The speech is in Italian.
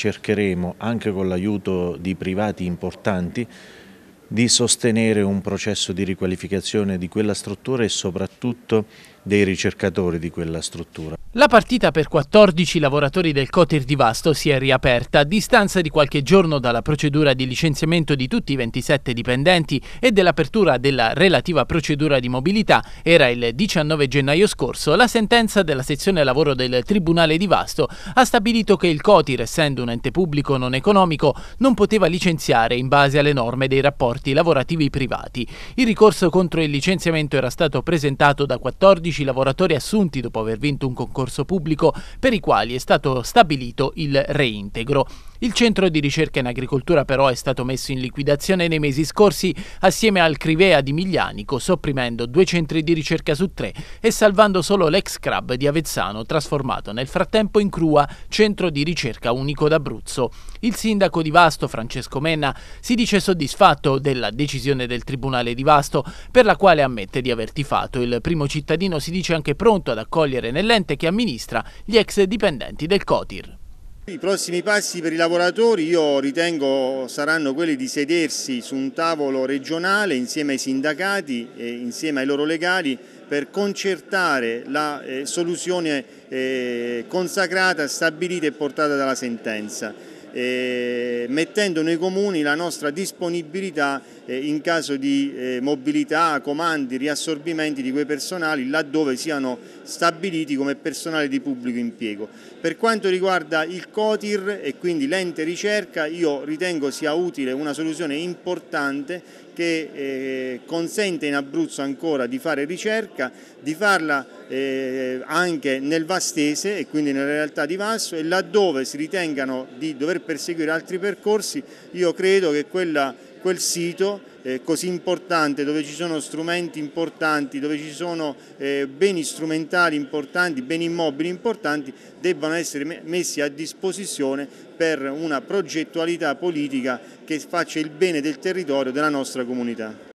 cercheremo, anche con l'aiuto di privati importanti, di sostenere un processo di riqualificazione di quella struttura e soprattutto dei ricercatori di quella struttura. La partita per 14 lavoratori del Cotir di Vasto si è riaperta a distanza di qualche giorno dalla procedura di licenziamento di tutti i 27 dipendenti e dell'apertura della relativa procedura di mobilità. Era il 19 gennaio scorso. La sentenza della sezione lavoro del Tribunale di Vasto ha stabilito che il Cotir, essendo un ente pubblico non economico, non poteva licenziare in base alle norme dei rapporti lavorativi privati. Il ricorso contro il licenziamento era stato presentato da 14 lavoratori assunti dopo aver vinto un concorso pubblico per i quali è stato stabilito il reintegro. Il centro di ricerca in agricoltura però è stato messo in liquidazione nei mesi scorsi assieme al Crivea di Miglianico, sopprimendo 2 centri di ricerca su 3 e salvando solo l'ex Crab di Avezzano, trasformato nel frattempo in Crua, centro di ricerca unico d'Abruzzo. Il sindaco di Vasto, Francesco Menna, si dice soddisfatto della decisione del Tribunale di Vasto, per la quale ammette di aver tifato. Il primo cittadino si dice anche pronto ad accogliere nell'ente che amministra gli ex dipendenti del Cotir. I prossimi passi per i lavoratori io ritengo saranno quelli di sedersi su un tavolo regionale insieme ai sindacati e insieme ai loro legali per concertare la soluzione consacrata, stabilita e portata dalla sentenza, mettendo nei comuni la nostra disponibilità in caso di mobilità, comandi, riassorbimenti di quei personali laddove siano stabiliti come personale di pubblico impiego. Per quanto riguarda il Cotir e quindi l'ente ricerca, io ritengo sia utile una soluzione importante che consente in Abruzzo ancora di fare ricerca, di farla anche nel vastese e quindi nella realtà di Vasto, e laddove si ritengano di dover perseguire altri percorsi, io credo che quel sito così importante, dove ci sono strumenti importanti, dove ci sono beni strumentali importanti, beni immobili importanti, debbano essere messi a disposizione per una progettualità politica che faccia il bene del territorio della nostra comunità.